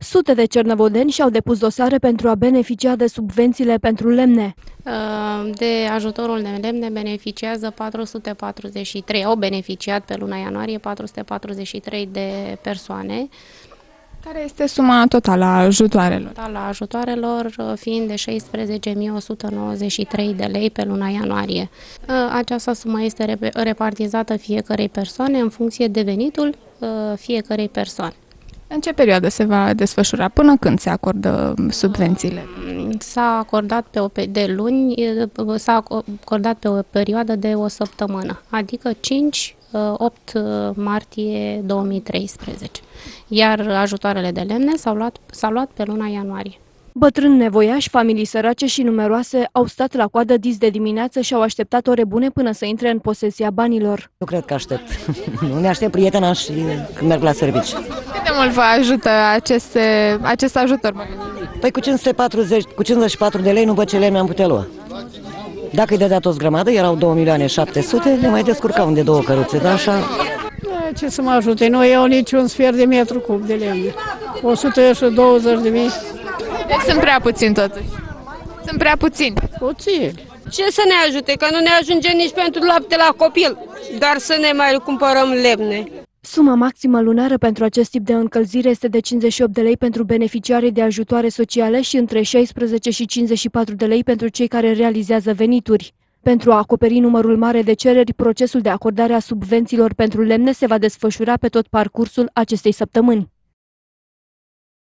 Sute de cernăvodeni și-au depus dosare pentru a beneficia de subvențiile pentru lemne. De ajutorul de lemne beneficiază 443, au beneficiat pe luna ianuarie 443 de persoane. Care este suma totală a ajutoarelor? Totala ajutoarelor fiind de 16.193 de lei pe luna ianuarie. Această sumă este repartizată fiecărei persoane în funcție de venitul fiecărei persoane. În ce perioadă se va desfășura? Până când se acordă subvențiile? S-a acordat s-a acordat pe o perioadă de o săptămână, adică 5-8 martie 2013, iar ajutoarele de lemne s-au luat pe luna ianuarie. Bătrâni nevoiași, familii sărace și numeroase au stat la coadă dis de dimineață și au așteptat ore bune până să intre în posesia banilor. Nu cred că aștept. Nu ne aștept prietena și când merg la servici. Cât de mult vă ajută acest ajutor? Păi cu 54 de lei nu văd ce lemne am putea lua. Dacă îi dădea toți grămadă, erau 2.700.000, ne mai descurcau de două căruțe, dar așa... Ce să mă ajute? Nu iau niciun sfert de metru cub de lemne. 120.000. Deci sunt prea puțini totuși. Sunt prea puțini. Puțini. Ce să ne ajute? Că nu ne ajunge nici pentru lapte la copil, dar să ne mai cumpărăm lemne. Suma maximă lunară pentru acest tip de încălzire este de 58 de lei pentru beneficiarii de ajutoare sociale și între 16 și 54 de lei pentru cei care realizează venituri. Pentru a acoperi numărul mare de cereri, procesul de acordare a subvențiilor pentru lemne se va desfășura pe tot parcursul acestei săptămâni.